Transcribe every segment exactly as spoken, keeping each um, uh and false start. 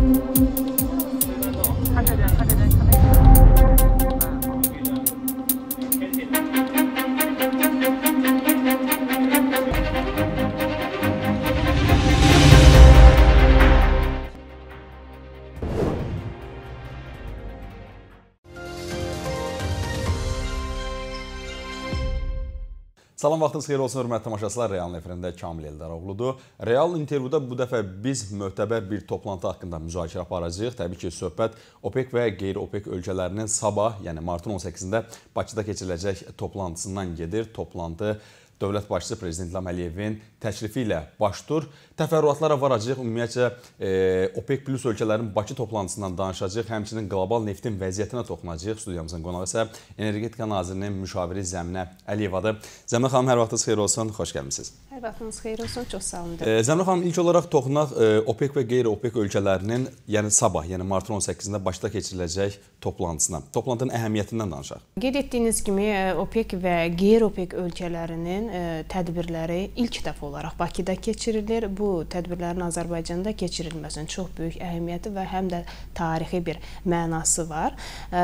Salam, vaxtınız xeyir olsun, hörmətli tamaşaçılar. Realın efirində Kamil Eldaroğludur. Real intervyuda bu dəfə biz möhtəbər bir toplantı haqqında müzakirə aparacağıq. Təbii ki, söhbət OPEC və qeyri-OPEC ölkələrinin sabah, yəni martın on səkkizində Bakıda keçiriləcək toplantısından gedir. Toplantı Dövlət başçısı Prezident İlham Əliyevin təklifi ilə baş tutur. Təfərrüatlara varacaq, ümumiyyətcə e, OPEC plus ölkələrin Bakı toplantısından danışacaq, həmçinin qlobal neftin vəziyyətinə toxunacaq. Studiyamızın qonağı isə Energetika Nazirinin müşaviri Zəminə Əliyevadır. Zəminə xanım, hər vaxtınız xeyir olsun, xoş gəlmisiniz. Hər vaxtınız xeyir olsun, çox sağ olun. E, Zəminə xanım, ilk olaraq toxunaq e, OPEC və qeyri-OPEC ölkələrinin, yəni sabah, yəni martın on səkkizində Bakıda keçiriləcək toplantısına, toplantının əhəmiyyətindən danışaq. Qeyd etdiyiniz kimi OPEC və qeyri-OPEC ölkələrinin tədbirləri ilk dəfə olaraq Bakıda keçirilir. Bu tədbirlərin Azərbaycanda keçirilməsinin çox böyük əhəmiyyəti və həm də tarixi bir mənası var.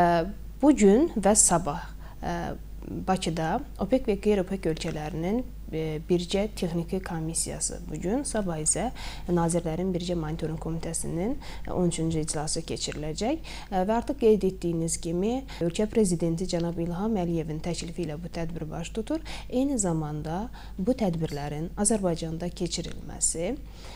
Bu gün və sabah Bakıda OPEC və qeyri-OPEC ölkələrinin bircə texniki komissiyası bugün, sabah isə Nazirlərin Bircə Monitoring Komitəsinin on üçüncü iclası keçiriləcək və artıq qeyd etdiyiniz kimi ölkə prezidenti cənab İlham Əliyevin təklifi ilə bu tədbir baş tutur. Eyni zamanda bu tədbirlərin Azərbaycanda keçirilməsi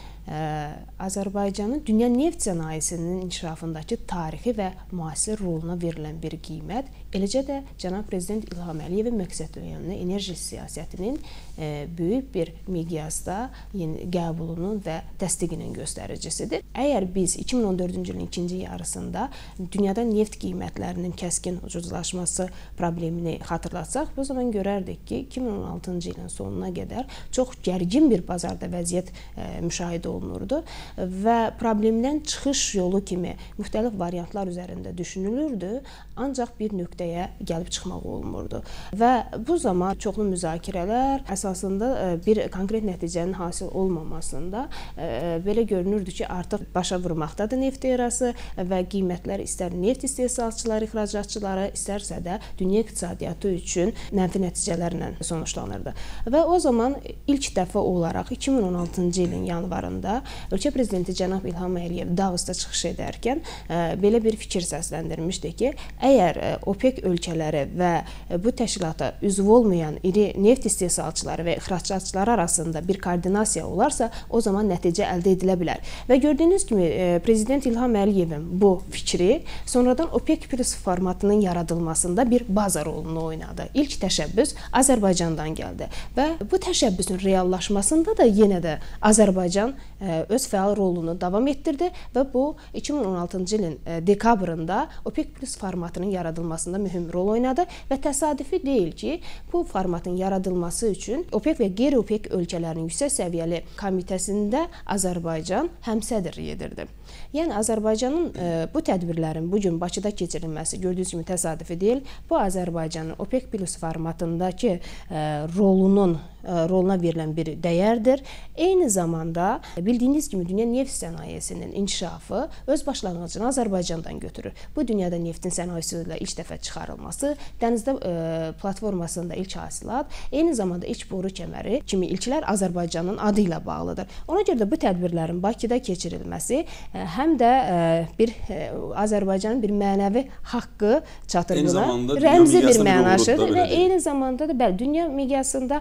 Azərbaycanın dünya neft sənayesinin inkişafındakı tarixi və müasir roluna verilən bir qiymət, eləcə də cənab Prezident İlham Əliyevin məqsədyönlü enerji siyasətinin böyük bir miqyasda qəbulunun və təsdiqinin göstəricisidir. Əgər biz iki min on dördüncü ilin ikinci yarısında dünyada neft qiymətlərinin kəskin ucuzlaşması problemini xatırlatsaq, bu zaman görərdik ki, iki min on altıncı ilin sonuna qədər çox gərgin bir bazarda vəziyyət müşahidə olunurdu və problemdən çıxış yolu kimi müxtəlif variantlar üzərində düşünülürdü, ancaq bir nöqtəyə gəlib çıxmaq olmurdu. Və bu zaman çoxlu müzakirələr əsasında bir konkret nəticənin hasil olmamasında belə görünürdü ki, artıq başa vurmaqdadır neft erası və qiymətlər istər neft istehsalçıları, ixracatçıları, istərsə də dünya iqtisadiyyatı üçün mənfi nəticələrlə sonuçlanırdı. Və o zaman ilk dəfə olaraq iki min on altıncı ilin yanvarında ölkə prezidenti cənab İlham Əliyev Davosda çıxış edərkən belə bir fikir səsləndirmişdi ki, əgər OPEC ölkələri və bu təşkilata üzv olmayan iri neft istehsalçıları və ixracatçıları arasında bir koordinasiya olarsa, o zaman nəticə əldə edilə bilər. Və gördüyünüz kimi Prezident İlham Əliyevin bu fikri sonradan OPEC plus formatının yaradılmasında bir baza rolunu oynadı. İlk təşəbbüs Azərbaycandan gəldi və bu təşəbbüsün reallaşmasında da yenə də Azərbaycan öz fəal rolunu davam etdirdi və bu iki min on altıncı ilin dekabrında OPEC plus formatının yaradılmasında mühüm rol oynadı və təsadüfi deyil ki, bu formatın yaradılması üçün OPEC və qeyri-OPEC ölkələrinin yüksək səviyyəli komitəsində Azərbaycan həmsədrlik edirdi. Yəni Azərbaycanın bu tədbirlərin bugün Bakıda keçirilməsi gördüyünüz kimi təsadüfi deyil. Bu Azərbaycanın OPEC plus formatındakı rolunun roluna verilən bir dəyərdir. Eyni zamanda bildiyiniz kimi dünya neft sənayesinin inkişafı öz başlanğıcını Azərbaycandan götürür. Bu dünyada neftin sənayesi ilə ilk dəfə çıxarılması, dənizdə platformasında ilk hasilat, eyni zamanda iç boru kəməri kimi ilklər Azərbaycanın adı ilə bağlıdır. Ona görə də bu tədbirlərin Bakıda keçirilməsi həm də bir Azərbaycanın bir mənəvi haqqı çatırlığına rəmzi bir mənaşıdır və eyni zamanda da bəli, dünya miqyasında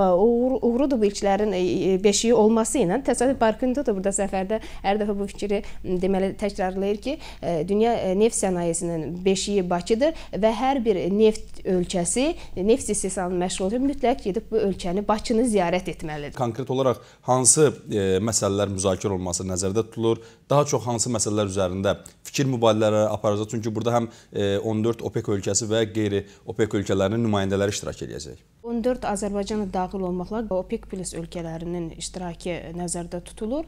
uğrudur bu ilklərin beşiyi olması ilə. Təsadüf Barkındı da burada səfərdə hər dəfə bu fikri deməli təkrarlayır ki, dünya neft sənayesinin beşiyi Bakıdır və hər bir neft ölkəsi neft istehsalını məşğul olur, mütləq gedib bu ölkəni, Bakını ziyarət etməlidir. Konkret olaraq hansı e, məsələlər müzakirə olunması nəzərdə tutulur? Daha çox hansı məsələlər üzərində fikir mübadilələri aparacaq? Çünki burada həm e, on dörd OPEC ölkəsi və qeyri-OPEC ölkələrinin nümayəndələri iştirak edəcək. on dörd Azərbaycanla daxil daxil olmaqla OPEC plus ölkələrinin iştirakı nəzərdə tutulur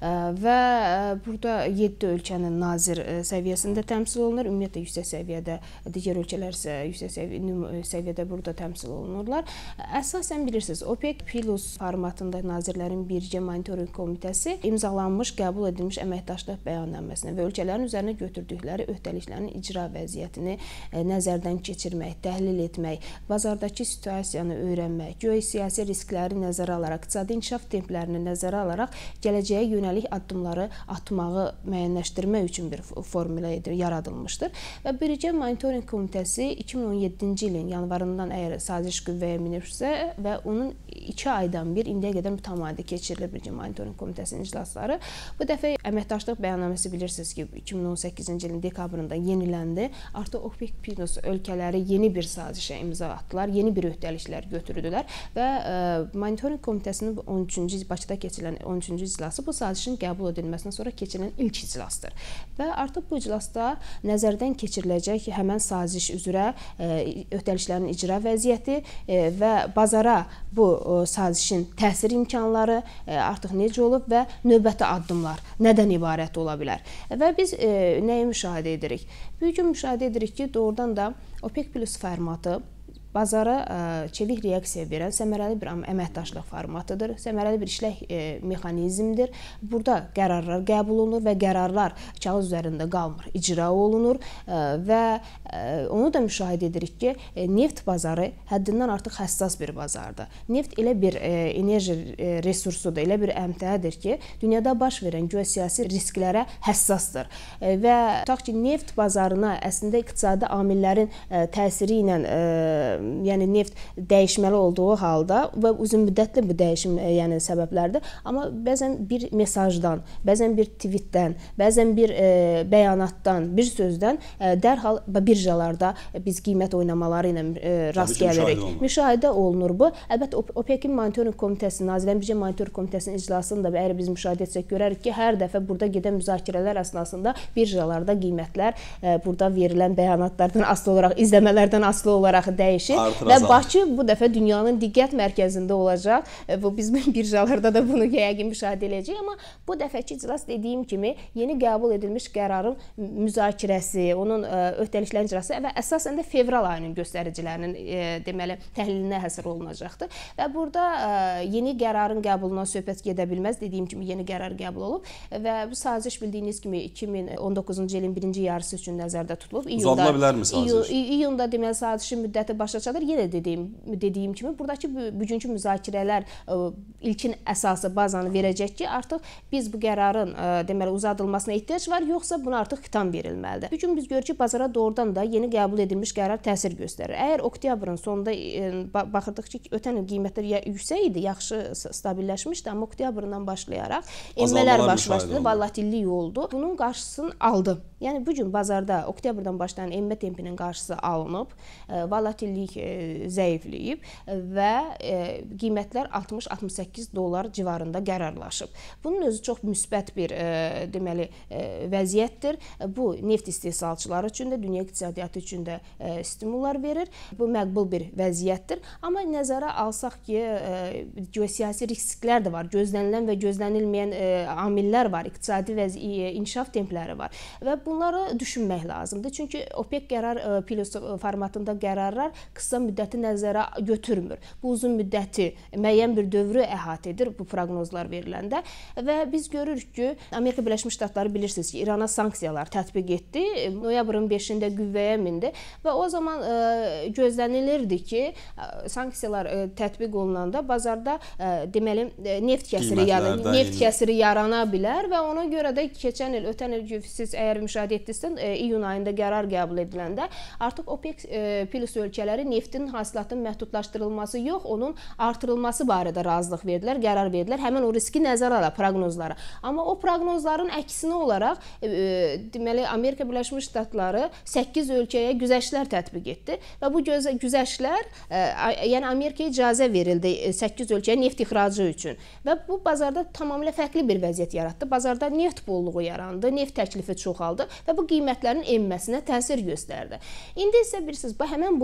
və burada yeddi ölkənin nazir səviyyəsində təmsil olunur. Ümumiyyətlə yüksək səviyyədə, digər ölkələr isə yüksək səviyyədə burada təmsil olunurlar. Əsasən bilirsiniz, OPEC plus formatında Nazirlərin Birgə Monitorinq Komitəsi imzalanmış, qəbul edilmiş əməkdaşlıq bəyannaməsinə və ölkələrin üzərinə götürdükləri öhdəliklərin icra vəziyyətini nəzərdən keçirmək, təhlil etmək, bazardakı situasiyanı öyrənmək, geosiyasi riskləri nəzərə alaraq, iqtisadi inkişaf templərini nəzərə alaraq gələcəyə yönəlik addımları atmağı müəyyənləşdirmək üçün bir formula yaradılmışdır. Və Birgə Monitorinq Komitəsi iki min on yeddinci ilin yanvarından əgər saziş qüvvəyə minibsə və onun iki aydan bir indiyə qədər mütəmadi keçirilir Birgə Monitorinq Komitəsinin iclasları. Bu dəfə əməkdaşlıq bəyannaməsi bilirsiniz ki, iki min on səkkizinci ilin dekabrında yeniləndi. Artıq OPEC plus ölkələri yeni bir sazişə imza atdılar, yeni bir öhdəliklər götürdülər və ə, Monitorinq Komitəsinin on üçüncü Bakıda keçirilən on üçüncü iclası bu sazişin qəbul edilməsindən sonra keçirilən ilk iclasdır. Və artıq bu iclasda nəzərdən keçiriləcək həmən saziş üzrə ə, öhdəliklərin icra vəziyyəti ə, və bazara bu ə, sazişin təsir imkanları ə, artıq necə olub və növbəti addımlar nədən ibarət ola bilər. Və biz ə, nəyi müşahidə edirik? Bu gün müşahidə edirik ki, doğrudan da OPEC plus formatı bazara ə, çevik reaksiya verən səmərəli bir əməkdaşlıq formatıdır, səmərəli bir işlək ə, mexanizmdir. Burada qərarlar qəbul olunur və qərarlar kağız üzərində qalmır, icra olunur ə, və ə, onu da müşahidə edirik ki, ə, neft bazarı həddindən artıq həssas bir bazardır. Neft elə bir ə, enerji ə, resursudur, elə bir əmtəədir ki, dünyada baş verən geosiyasi risklərə həssasdır ə, və tutaq ki, neft bazarına əslində iqtisadi amillərin ə, təsiri ilə ə, yəni neft dəyişməli olduğu halda və uzun müddətli bu dəyişim yəni səbəblərdir. Amma bəzən bir mesajdan, bəzən bir tweetdən, bəzən bir e, bəyanatdan, bir sözdən e, dərhal birjalarda biz qiymət oynamaları ilə e, rast gəlirik. Müşahidə, müşahidə olunur bu. Əlbəttə OPEC-in Monitorinq Komitəsi, Nazirlərin Birgə Monitorinq Komitəsinin iclasında əgər biz müşahidə etsək görərik ki, hər dəfə burada gedən müzakirələr əsnasında birjalarda qiymətlər e, burada verilən bəyanatlardan asılı olaraq, izləmələrdən asılı olaraq dəyişir. Artır, və Bakı bu dəfə dünyanın diqqət mərkəzində olacaq. Bu bizim birjalarda da bunu yəqin müşahidə edəcəyik. Amma bu dəfəki iclas dediyim kimi yeni qəbul edilmiş qərarın müzakirəsi, onun öhdəliklərin icrası və əsasən də fevral ayının göstəricilərinin deməli təhlilinə həsr olunacaqdır. Və burada yeni qərarın qəbulundan söhbət gedə bilməz. Dediyim kimi yeni qərar qəbul olub və bu saziş bildiyiniz kimi iki min on doqquzuncu ilin birinci yarısı üçün nəzərdə tutulub. Uzadıla bilərmi saziş? İyunda deməli sazişin müddəti başa çatır. Yenə dediyim, dediyim kimi buradakı bugünkü müzakirələr ilkin əsası bazanı verəcək ki, artıq biz bu qərarın deməli uzadılmasına ehtiyac var, yoxsa buna artıq xitam verilməlidir. Bugün biz görürük ki, bazara doğrudan da yeni qəbul edilmiş qərar təsir göstərir. Əgər oktyabrın sonunda baxırdıq ki, ötən il qiymətlər yüksək idi, yaxşı stabilləşmişdi, amma oktyabrından başlayaraq enmələr başladı, volatillik oldu. Bunun qarşısını aldı. Yəni bugün bazarda oktyabrdan başlayan enmə tempinin qarşısı alınıb, volatillik zəifləyib və qiymətlər altmış altmış səkkiz dollar civarında qərarlaşıb. Bunun özü çox müsbət bir deməli vəziyyətdir. Bu neft istehsalçıları üçün də, dünya iqtisadiyyatı üçün də stimullar verir. Bu məqbul bir vəziyyətdir. Amma nəzərə alsaq ki, geosiyasi risklər də var, gözlənilən və gözlənilməyən amillər var, iqtisadi və inkişaf templəri var və bunları düşünmək lazımdır. Çünki OPEC qərar plus formatında qərarlar qısa müddəti nəzərə götürmür. Bu uzun müddəti, müəyyən bir dövrü əhatə edir bu proqnozlar veriləndə və biz görürük ki, Amerika Birləşmiş Ştatları bilirsiniz ki, İrana sanksiyalar tətbiq etdi. Noyabrın beşində qüvvəyə mindi və o zaman ə, gözlənilirdi ki, sanksiyalar ə, tətbiq olunanda bazarda ə, deməli neft kəsiri, yəni neft kəsiri yarana bilər və ona görə də keçən il, ötən il siz əgər müşahidə etdinizsə, iyun ayında qərar qəbul ediləndə artıq OPEC plus ölkələri neftin hasilatının məhdudlaşdırılması yox, onun artırılması barədə razılıq verdilər, qərar verdilər. Həmin o riski nəzərə alır proqnozlara. Amma o proqnozların əksinə olaraq e, deməli Amerika Birləşmiş Ştatları səkkiz ölkəyə güzəştlər tətbiq etdi və bu güzəştlər e, yəni Amerikaya icazə verildi səkkiz ölkəyə neft ixracı üçün və bu bazarda tamamilə fərqli bir vəziyyət yaratdı. Bazarda neft bolluğu yarandı, neft təklifi çoxaldı və bu qiymətlərin enməsinə təsir göstərdi. İndi isə bilirsiniz, bu həmin bu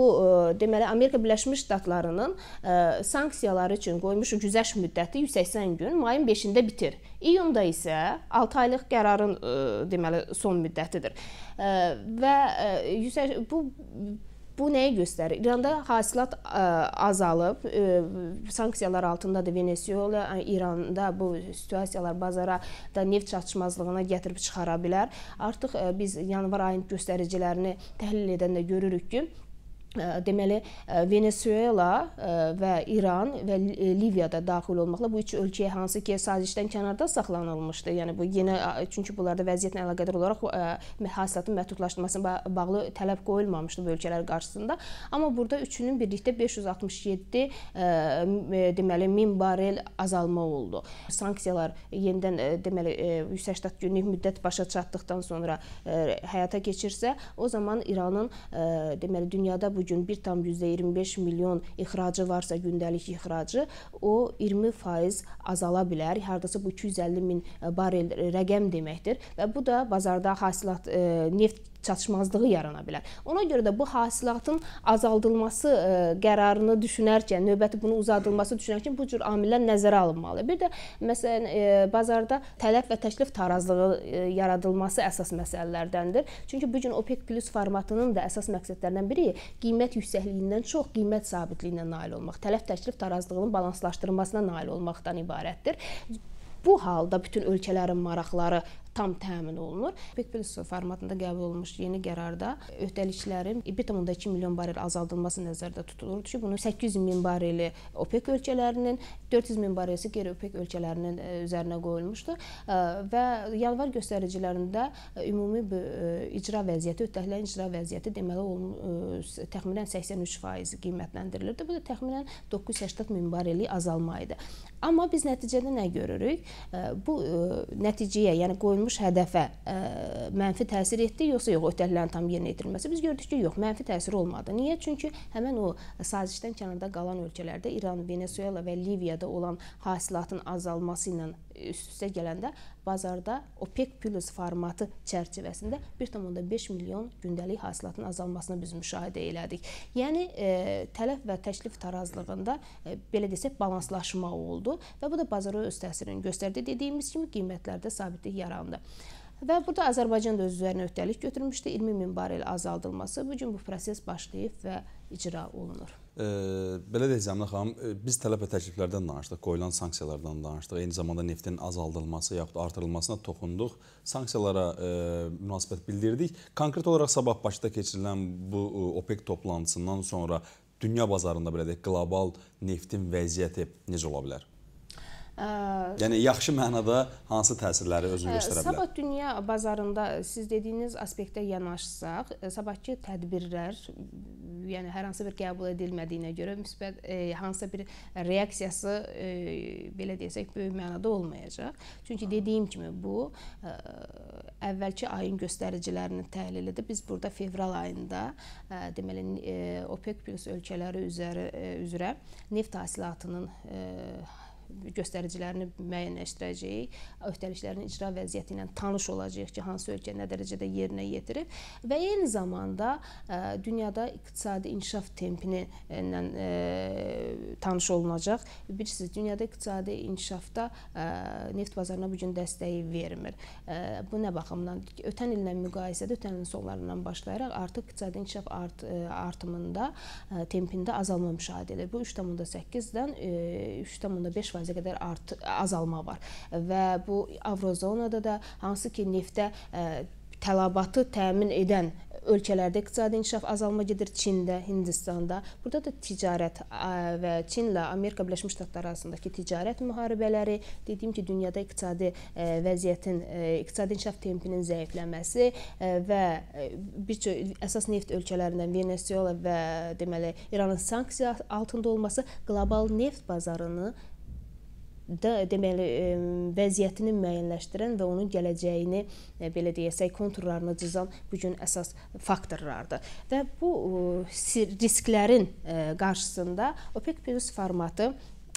deməli Amerika Birləşmiş Ştatlarının sanksiyaları üçün qoymuş güzəşt müddəti yüz səksən gün mayın beşində bitir. İyunda isə altı aylıq qərarın deməli son müddətidir. Və bu Bu nəyi göstərir? İranda hasilat azalıb, sanksiyalar altındadır Venezuela, İranda bu situasiyalar bazara da neft çatışmazlığına gətirib çıxara bilər. Artıq biz yanvar ayının göstəricilərini təhlil edəndə görürük ki, deməli Venezuela və İran və Liviya da daxil olmaqla bu üç ölkəyə hansı ki sazişdən kənarda saxlanılmışdı. Yəni bu yenə çünki bunlarda vəziyyətlə əlaqədar olaraq hasilatın məhdudlaşdırılmasına bağlı tələb qoyulmamışdı bu ölkələr qarşısında. Amma burada üçünün birlikdə beş yüz altmış yeddi deməli min barel azalma oldu. Sanksiyalar yenidən deməli yüz səksən günlük müddət başa çatdıqdan sonra həyata keçirsə, o zaman İranın deməli dünyada bu bugün bir tam yüzdə iyirmi beş milyon ixracı varsa, gündəlik ixracı, o iyirmi faiz azala bilər. Hardasa bu iki yüz əlli min barel rəqəm deməkdir və bu da bazarda hasilat neft çatışmazlığı yarana bilər. Ona görə də bu hasilatın azaldılması qərarını düşünərkən, növbəti bunu uzadılması düşünərkən bu cür amillər nəzərə alınmalı. Bir də məsələn bazarda tələb və təklif tarazlığı yaradılması əsas məsələlərdəndir. Çünki bu gün OPEC Plus formatının da əsas məqsədlərindən biri qiymət yüksəkliyindən çox qiymət sabitliyinə nail olmaq, tələb təklif tarazlığının balanslaşdırılmasına nail olmaqdan ibarətdir. Bu halda bütün ölkələrin maraqları tam təmin olunur. OPEC Plus formatında qəbul olunmuş yeni qərarda öhdəliklərin bir tam iki milyon barel azaldılması nəzərdə tutulur ki, bunun səkkiz yüz min bareli OPEC ölkələrinin, dörd yüz min barel isə qeyri-OPEC ölkələrinin üzərinə qoyulmuşdur və yanvar göstəricilərində ümumi icra vəziyyəti, öhdəliklərin icra vəziyyəti deməli təxminən səksən üç faiz qiymətləndirilirdi. Bu da təxminən doqquz yüz səksən min bareli azalma idi. Amma biz nəticədə nə görürük? Bu nəticəyə, yəni qoyulmuş hədəfə mənfi təsir etdi, yoxsa yox, öhdəliklərin tam yerinə yetirilməsi? Biz gördük ki, yox, mənfi təsir olmadı. Niyə? Çünki həmən o sazişdən kənarda qalan ölkələrdə İran, Venezuela və Liviyada olan hasilatın azalması ilə üst-üstə gələndə bazarda OPEC Plus formatı çərçivəsində bir tam beş milyon gündəlik hasilatın azalmasını biz müşahidə elədik. Yəni tələb və təklif tarazlığında belə desək balanslaşma oldu və bu da bazara öz təsirini göstərdi. Dediyimiz kimi qiymətlərdə sabitlik yarandı. Və burada Azərbaycan da öz üzərinə öhdəlik götürmüşdü. iyirmi min barel azaldılması. Bu gün bu proses başlayıb və icra olunur. E, belə deyək Zəminə xanım, biz tələb və təkliflərdən danışdıq, qoyulan sanksiyalardan danışdıq, eyni zamanda neftin azaldılması yaxud artırılmasına toxunduq, sanksiyalara e, münasibət bildirdik. Konkret olaraq sabah Bakıda keçirilən bu OPEC toplantısından sonra dünya bazarında belə deyək, qlobal neftin vəziyyəti necə ola bilər? Yəni yaxşı mənada hansı təsirləri özünü göstərə bilər? Sabah dünya bazarında siz dediyiniz aspektə yanaşsaq, sabahki tədbirlər, yəni hər hansı bir qəbul edilmədiyinə görə müsbət e, hansısa bir reaksiyası e, belə desək böyük mənada olmayacaq. Çünki dediyim kimi bu e, əvvəlki ayın göstəricilərinin təhlilidir. Biz burada fevral ayında e, deməli e, OPEC Plus ölkələri üzəri, e, üzrə neft hasilatının e, göstəricilərini müəyyənləşdirəcəyik, öhdəliklərin icra vəziyyəti ilə tanış olacağıq ki, hansı ölkə nə dərəcədə yerinə yetirib və eyni zamanda ə, dünyada iqtisadi inkişaf tempini ilə ə, tanış olunacaq. Bilirsiniz, dünyada iqtisadi inkişafda ə, neft bazarına bu gün dəstəyi vermir. Ə, bu nə baxımdan? Ötən illə müqayisədə, ötən ilin sonlarından başlayaraq artıq iqtisadi inkişaf art, ə, artımında, ə, tempində azalma müşahidə edilir. Bu üç tam səkkizdən üç tam beş faiz qədər art, azalma var və bu Avrozonada da hansı ki neftə ə, tələbatı təmin edən ölkələrdə iqtisadi inkişaf azalma gedir, Çində, Hindistanda. Burada da ticarət ə, və Çinlə Amerika Birləşmiş Ştatları arasındakı ticarət müharibələri, dediyim ki, dünyada iqtisadi ə, vəziyyətin, ə, iqtisadi inkişaf tempinin zəifləməsi ə, və bir çox əsas neft ölkələrindən Venezuela və deməli İranın sanksiya altında olması qlobal neft bazarını da deməli vəziyyətini müəyyənləşdirən və onun gələcəyini belə deyəsək konturlarını cızan bu gün əsas faktorlardır. Və bu risklərin qarşısında OPEC Plus formatı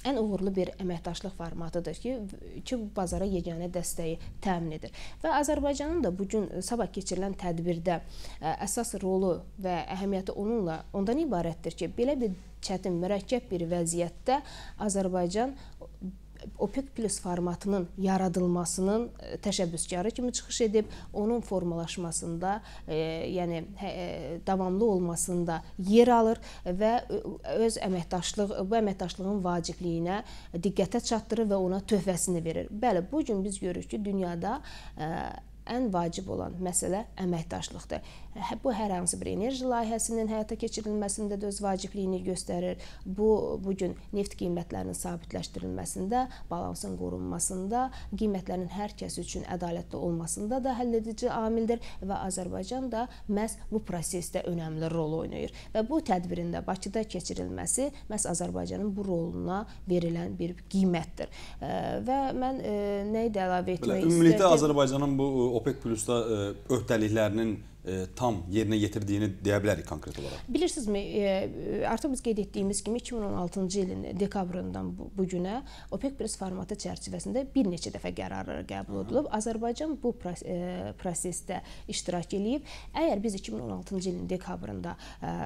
ən uğurlu bir əməkdaşlıq formatıdır ki, ki bu bazara yeganə dəstəyi təmin edir. Və Azərbaycanın da bu gün sabah keçirilən tədbirdə əsas rolu və əhəmiyyəti onunla ondan ibarətdir ki, belə bir çətin, mürəkkəb bir vəziyyətdə Azərbaycan OPEC Plus formatının yaradılmasının təşəbbüskarı kimi çıxış edib, onun formalaşmasında, e, yəni hə, davamlı olmasında yer alır və öz əməkdaşlıq, bu əməkdaşlığın vacibliyinə diqqətə çatdırır və ona töhfəsini verir. Bəli, bu gün biz görürük ki, dünyada e, ən vacib olan məsələ əməkdaşlıqdır. Bu, hər hansı bir enerji layihəsinin həyata keçirilməsində də öz vacibliyini göstərir. Bu, bugün neft qiymətlərinin sabitləşdirilməsində, balansın qorunmasında, qiymətlərin hər kəs üçün ədalətli olmasında da həll edici amildir və Azərbaycan da məhz bu prosesdə önəmli rol oynayır. Və bu tədbirin də Bakıda keçirilməsi məhz Azərbaycanın bu roluna verilən bir qiymətdir. Və mən nə idi əlavə etmək istəyirəm? Ümumilikdə Azərbaycanın bu OPEC Plus-da öhdəliklərinin tam yerinə yetirdiyini deyə bilərik konkret olaraq. Bilirsinizmi, artıq biz qeyd etdiyimiz kimi iki min on altıncı ilin dekabrından bu günə OPEC Plus formatı çərçivəsində bir neçə dəfə qərarlar qəbul edilib. Azərbaycan bu prosesdə iştirak edib. Əgər biz iki min on altıncı ilin dekabrında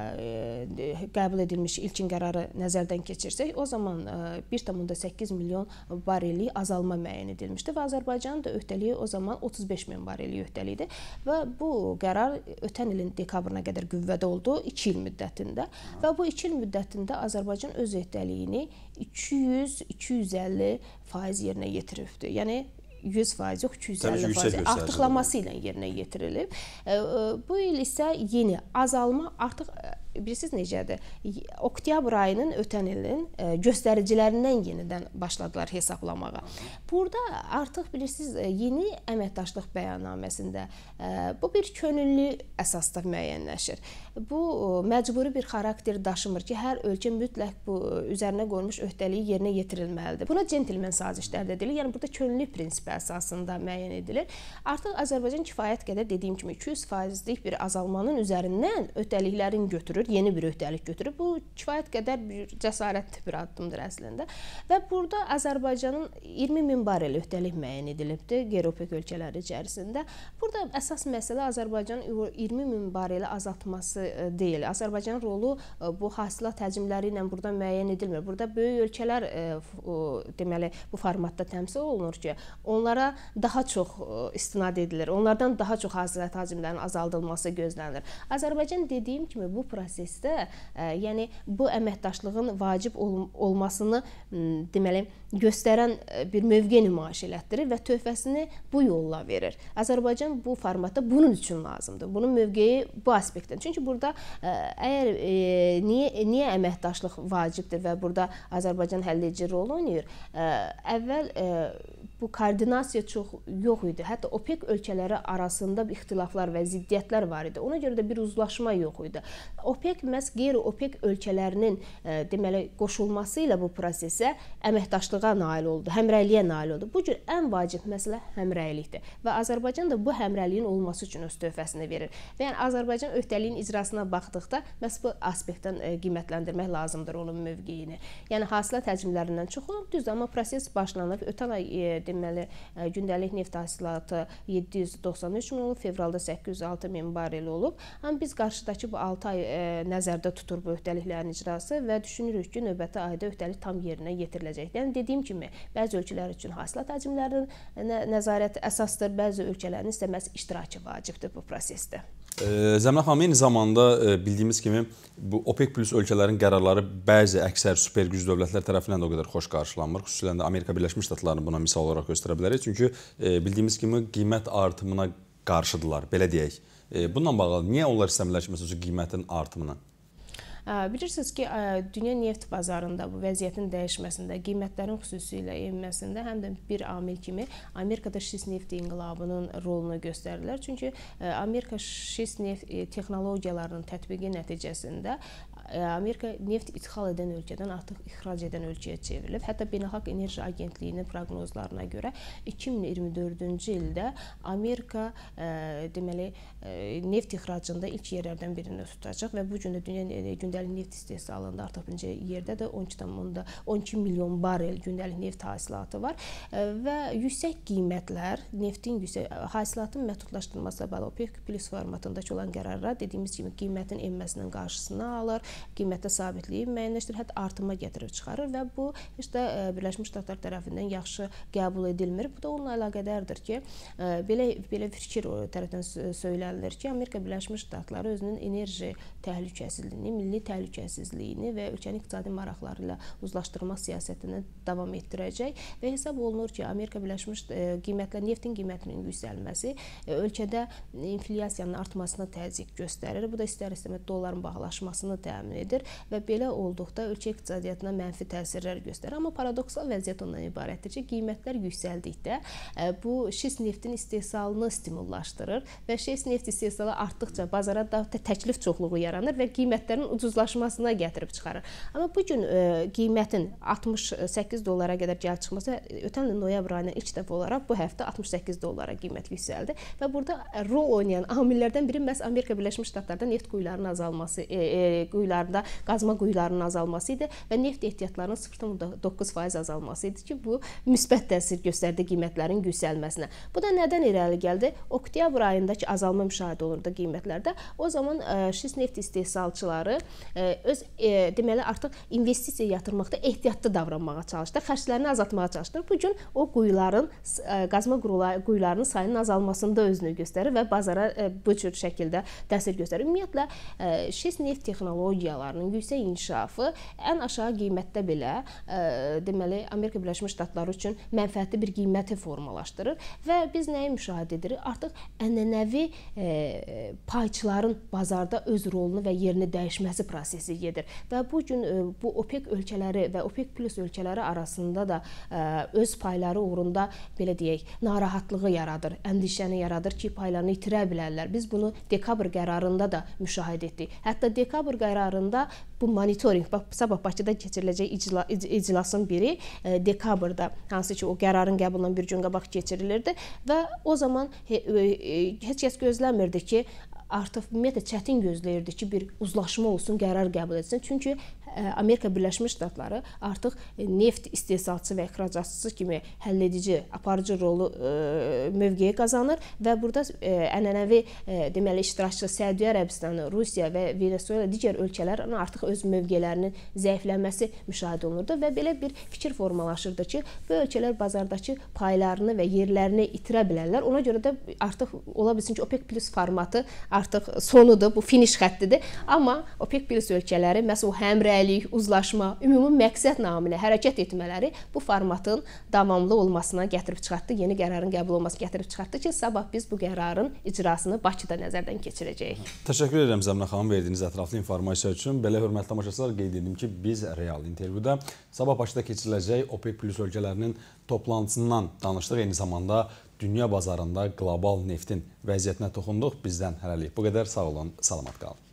qəbul edilmiş ilkin qərarı nəzərdən keçirsək, o zaman bir tam səkkiz milyon barellik azalma müəyyən edilmişdi və Azərbaycanın da öhdəliyi o zaman otuz beş min barellik öhdəliyi idi və bu qərar ötən ilin dekabrına qədər qüvvədə oldu, iki il müddətində və bu iki il müddətində Azərbaycan öz öhdəliyini iki yüz iki yüz əlli faiz yerinə yetiribdir. Yəni yüz faiz yox, iki yüz əlli faiz artıqlaması ilə yerinə yetirilib. Bu il isə yeni azalma artıq bilirsiniz necədir? Oktyabr ayının ötən ilin göstəricilərindən yenidən başladılar hesablamağa. Burada artıq bilirsiniz yeni əməkdaşlıq bəyannaməsində bu bir könüllü əsasda müəyyənləşir. Bu məcburi bir xarakter daşımır ki, hər ölkə mütləq bu üzərinə qoyulmuş öhdəliyi yerinə yetirilməlidir. Buna centlmen sazişlər də deyilir. Yəni burada könüllü prinsipi əsasında müəyyən edilir. Artıq Azərbaycan kifayət qədər dediyim kimi iki yüz faizlik bir azalmanın üzərindən öhdəliklərini götürür, yeni bir öhdəlik götürüb. Bu kifayət qədər bir cəsarətli bir addımdır əslində. Və burada Azərbaycanın iyirmi min barel öhdəlik müəyyən edilibdir qeyri-OPEC ölkələri içərisində. Burada əsas məsələ Azərbaycanın iyirmi min bareli azaltması deyil. Azərbaycanın rolu bu hasilat həcmləri ilə burada müəyyən edilmir. Burada böyük ölkələr deməli bu formatda təmsil olunur ki, onlara daha çox istinad edilir. Onlardan daha çox hasilat həcmlərinin azaldılması gözlənilir. Azərbaycan dediyim kimi bu prosesdə, yəni bu əməkdaşlığın vacib ol olmasını deməli göstərən bir mövqe nümayiş elətdirir və töhfəsini bu yolla verir. Azərbaycan bu formatda bunun üçün lazımdır. Bunun mövqeyi bu aspektdən. Çünki burada əgər e, niyə niyə əməkdaşlıq vacibdir və burada Azərbaycan həlledici rol oynayır? Ə, əvvəl ə, bu koordinasiya çox yox idi. Hətta OPEC ölkələri arasında ixtilaflar və ziddiyyətlər var idi. Ona görə də bir uzlaşma yox idi. OPEC məhz qeyri-OPEC ölkələrinin e, deməli qoşulması ilə bu prosesə əməkdaşlığa nail oldu, həmrəyliyə nail oldu. Bu cür ən vacib məsələ həmrəylikdir və Azərbaycan da bu həmrəyliyin olması üçün öz töhfəsini verir. Və yəni Azərbaycan öhdəliyin icrasına baxdıqda məhz bu aspektdən e, qiymətləndirmək lazımdır onun mövqeyini. Yəni hasilat həcmlərindən çox olub, düzdür, amma proses başlanıb. Ötən ay e, deməli gündəlik neft hasilatı yeddi yüz doxsan üç min olub, fevralda səkkiz yüz altı min barel olub. Amma biz qarşıdakı bu altı ay e, nəzərdə tutur bu öhdəliklərin icrası və düşünürük ki, növbəti ayda öhdəlik tam yerinə yetiriləcək. Yəni dediyim kimi, bəzi ölkələr üçün hasilat həcmlərinin nəzarət əsasdır, bəzi ölkələrin isə məhz iştirakı vacibdir bu prosesdə. Zəminə xanım, eyni zamanda bildiyimiz kimi bu OPEC Plus ölkələrin qərarları bəzi əksər super güc dövlətlər tərəfindən də o qədər xoş qarşılanmır. Xüsusilə də Amerika Birləşmiş Ştatlarını buna misal olaraq göstərə bilərik. Çünki bildiyimiz kimi qiymət artımına qarşıdırlar, belə deyək. Bununla bağlı niyə onlar istəmirlər ki, məsələn, qiymətin artımını? Bilirsiniz ki, dünya neft bazarında bu vəziyyətin dəyişməsində, qiymətlərin xüsusilə enməsində həm də bir amil kimi Amerikada şist neft inqilabının rolunu göstərirlər. Çünki Amerika şist neft texnologiyalarının tətbiqi nəticəsində Amerika neft ixal edən ölkədən artıq ixrac edən ölkəyə çevrilib. Hətta Beynəlxalq Enerji Agentliyinin proqnozlarına görə iki min iyirmi dördüncü ildə Amerika e, deməli e, neft ixracında ilk yerlərdən birini tutacaq və bu gün də dünya gündəlik gündəlik neft istehsalında artıq birinci yerdədir. on iki milyon barel gündəlik neft hasilatı var və yüksək qiymətlər, neftin yüksək hasilatın məhdudlaşdırılması bağlı OPEC plus formatındakı olan qərarlar dediyimiz kimi qiymətin enməsinin qarşısını alır, qiymətdə sabitliyi müəyyənləşdirir, hətta artıma gətirib çıxarır və bu işte Birləşmiş Ştatlar tərəfindən yaxşı qəbul edilmir. Bu da onunla əlaqədardır ki, belə belə fikir o tərəfdən söylənilir ki, Amerika Birləşmiş Ştatları özünün enerji təhlükəsizliyini, milli təhlükəsizliyini və ölkənin iqtisadi maraqları ilə uzlaşdırma siyasətini davam etdirəcək və hesab olunur ki, Amerika Birləşmiş qiymətlər, neftin qiymətinin yüksəlməsi ölkədə inflyasiyanın artmasına təzyiq göstərir. Bu da istər-istəməz dolların bahalaşmasını təmin edir və belə olduqda ölkə iqtisadiyyatına mənfi təsirlər göstərir. Amma paradoksal vəziyyət ondan ibarətdir ki, qiymətlər yüksəldikdə bu şist neftin istehsalını stimullaşdırır və şist neft istehsalı artdıqca bazara da təklif çoxluğu yaranır və qiymətlərin ucuzlaşmasına gətirib çıxarır. Amma bu gün e, qiymətin altmış səkkiz dollara qədər gəlib çıxması, ötən il noyabr ayının ilk dəfə olaraq bu həftə altmış səkkiz dollara qiymət yüksəldi və burada rol oynayan amillərdən biri məhz Amerika Birləşmiş Ştatlarda neft quyularının azalması, e, e, quyularında qazma quyularının azalması idi və neft ehtiyatlarının sıfır nöqtə doqquz faiz azalması idi ki, bu müsbət təsir göstərdi qiymətlərin yüksəlməsinə. Bu da nədən irəli gəldi? Oktyabr ayındakı azalma müşahidə olundu qiymətlərdə. O zaman e, şist neft istehsalçıları e, öz e, deməli artıq investisiya yatırmaqda ehtiyatlı davranmağa çalışdı, xərclərini azaltmağa çalışdı. Bu gün o quyuların e, qazma quyularının sayının azalmasında özünü göstərir və bazara e, bu cür şəkildə təsir göstərir. Ümumiyyətlə e, şist neft texnologiyalarının yüksək inkişafı ən aşağı qiymətdə belə e, deməli Amerika Birləşmiş Ştatları üçün mənfəətli bir qiyməti formalaşdırır və biz nəyi müşahidə edirik? Artıq ənənəvi e, payçıların bazarda öz rolunu və yerini dəyişməsi prosesi gedir və bu gün e, bu OPEC ölkələri və OPEC plus ölkələri arasında da e, öz payları uğrunda belə deyək, narahatlığı yaradır, əndişəni yaradır ki, paylarını itirə bilərlər. Biz bunu dekabr qərarında da müşahidə etdik. Hətta dekabr qərarında bu monitoring, bax, sabah Bakıda keçiriləcək icla, iclasın biri e, dekabrda, hansı ki o qərarın qəbulundan bir gün qabaq keçirilirdi və o zaman he, e, heç kəs gözləmirdi ki, artıq ümumiyyətlə çətin gözləyirdi ki, bir uzlaşma olsun, qərar qəbul etsin. Çünki Amerika Birləşmiş Ştatları artıq neft istehsalçısı və ixracatçısı kimi həlledici, aparıcı rolu e, mövqeyi qazanır və burada e, ənənəvi e, deməli iştirakçı Səudiyyə Ərəbistanı, Rusiya və Venezuela digər ölkələrin artıq öz mövqelərinin zəifləməsi müşahidə olunurdu və belə bir fikir formalaşırdı ki, bu ölkələr bazardakı paylarını və yerlərini itirə bilərlər. Ona görə də artıq ola bilsin ki, OPEC plus formatı artıq sonudur, bu finiş xəttidir. Amma OPEC plus ölkələri məhz o həmrəylik, uzlaşma, ümumi məqsəd naminə hərəkət etmələri bu formatın davamlı olmasına gətirib çıxartdı, yeni qərarın qəbul olmasına gətirib çıxartdı ki, sabah biz bu qərarın icrasını Bakıda nəzərdən keçirəcəyik. Təşəkkür edirəm Zəminə xanım verdiyiniz ətraflı informasiya üçün. Belə hörmətli tamaşaçılar, qeyd edim ki, biz real intervyuda sabah Bakıda keçiriləcək OPEC plus ölkələrinin toplantısından danışdıq. Eyni zamanda dünya bazarında qlobal neftin vəziyyətinə toxunduq. Bizdən hələlik bu qədər. Sağ olun, salamat qalın.